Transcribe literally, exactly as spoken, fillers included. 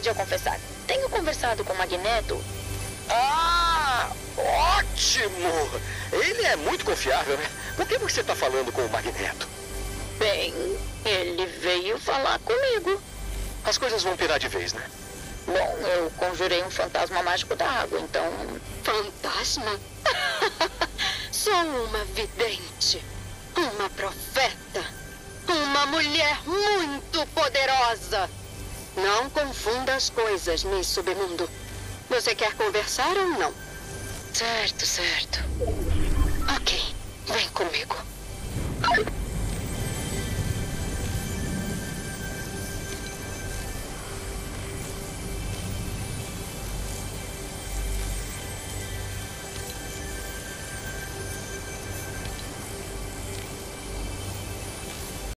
verdade a confessar. Tenho conversado com o Magneto. Ah, ótimo! Ele é muito confiável, né? Por que você está falando com o Magneto? Bem, ele veio falar comigo. As coisas vão pirar de vez, né? Bom, eu conjurei um fantasma mágico da água, então... Fantasma? Sou uma vidente, uma profeta, uma mulher muito poderosa. Não confunda as coisas, Miss Submundo. Você quer conversar ou não? Certo, certo. Ok, vem comigo.